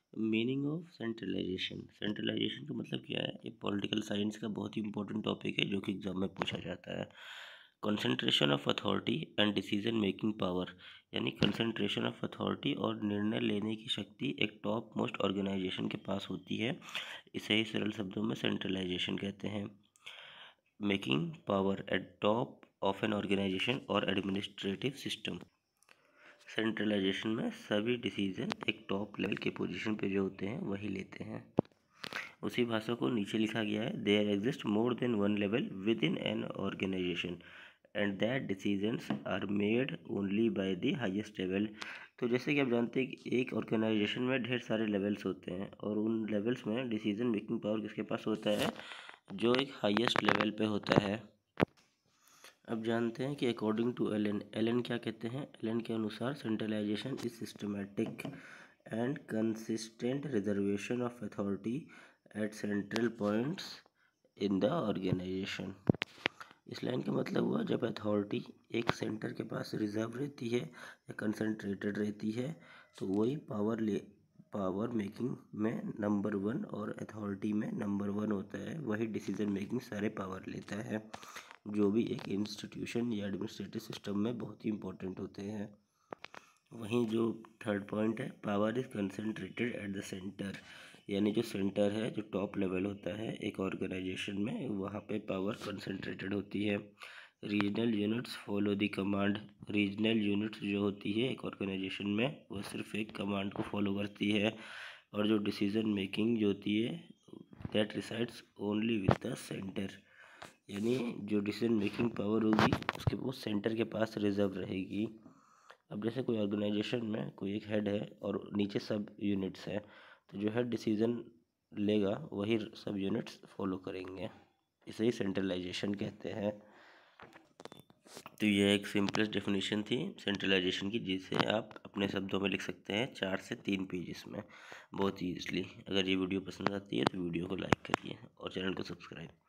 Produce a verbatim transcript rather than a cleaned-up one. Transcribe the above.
Meaning of centralisation. Centralisation का मतलब क्या है? ये पॉलिटिकल साइंस का बहुत ही इंपॉर्टेंट टॉपिक है जो कि एग्जाम में पूछा जाता है। Concentration of authority and decision making power, यानी कंसंट्रेशन ऑफ अथॉरिटी और निर्णय लेने की शक्ति एक टॉप मोस्ट ऑर्गेनाइजेशन के पास होती है। इसे ही सरल शब्दों में सेंट्रलाइजेशन कहते हैं। Making power at top of an organization और एडमिनिस्ट्रेटिव सिस्टम। सेंट्रलाइजेशन में सभी डिसीजन एक टॉप लेवल के पोजीशन पे जो होते हैं वही लेते हैं। उसी भाषा को नीचे लिखा गया है, there exist more than one level within an organization and that decisions are made only by the highest level. तो जैसे कि आप जानते हैं कि एक ऑर्गेनाइजेशन में ढेर सारे लेवल्स होते हैं और उन लेवल्स में डिसीजन मेकिंग पावर किसके पास होता है? जो एक हाईएस्ट लेवल पे होता है। अब जानते हैं कि अकॉर्डिंग टू एलन, एलन क्या कहते हैं? एलन के अनुसार centralization is systematic and consistent reservation of authority at central points in the organization. इस लाइन का मतलब हुआ, जब अथॉरिटी एक सेंटर के पास रिजर्व रहती है या कंसंट्रेटेड रहती है तो वही पावर ले पावर मेकिंग में नंबर वन और अथॉरिटी में नंबर वन होता है, वही डिसीजन मेकिंग सारे पावर लेता है, जो भी एक इंस्टीट्यूशन या एडमिनिस्ट्रेटिव सिस्टम में बहुत ही इंपॉर्टेंट होते हैं। वहीं जो थर्ड पॉइंट है, power is concentrated at the center, यानी जो सेंटर है, जो टॉप लेवल होता है एक ऑर्गेनाइजेशन में, वहाँ पे पावर कंसंट्रेटेड होती है। Regional units follow the command. Regional units जो होती है एक ऑर्गेनाइजेशन में, वो सिर्फ एक कमांड को फॉलो करती है। और जो डिसीजन मेकिंग जो होती है, that resides only with the center, यानी जो डिसीजन मेकिंग पावर होगी उसके वो सेंटर के पास रिजर्व रहेगी। अब जैसे कोई ऑर्गेनाइजेशन में कोई एक हेड है और नीचे सब यूनिट्स हैं, तो जो हेड डिसीजन लेगा वही सब यूनिट्स फॉलो करेंगे। इसे ही सेंट्रलाइजेशन कहते हैं। तो यह एक सिंपलेस्ट डेफिनेशन थी सेंट्रलाइजेशन की, जिसे आप अपने शब्दों में लिख सकते हैं चार से तीन पेजेस में बहुत ईजिली। अगर ये वीडियो पसंद आती है तो वीडियो को लाइक करिए और चैनल को सब्सक्राइब।